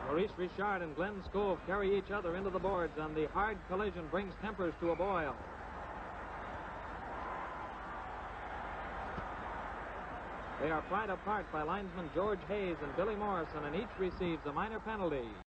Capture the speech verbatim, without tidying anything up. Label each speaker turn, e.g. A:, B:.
A: Maurice Richard and Glenn Skov carry each other into the boards, and the hard collision brings tempers to a boil. They are pried apart by linesmen George Hayes and Billy Morrison, and each receives a minor penalty.